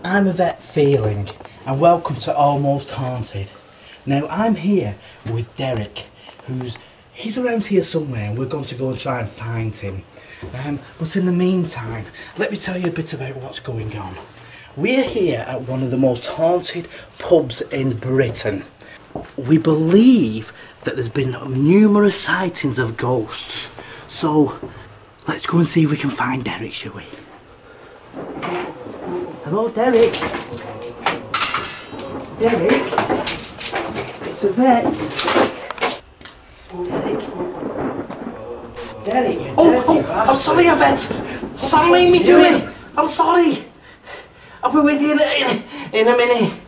I'm Yvette Feeling and welcome to Almost Haunted. Now I'm here with Derek, he's around here somewhere and we're going to go and try and find him. But in the meantime, let me tell you a bit about what's going on. We're here at one of the most haunted pubs in Britain. We believe that there's been numerous sightings of ghosts. So let's go and see if we can find Derek, shall we? Hello, Derek. Derek? It's Yvette. Derek? Derek, you dirty bastard. I'm sorry, Yvette. Sam made me do it. I'm sorry. I'll be with you in a minute.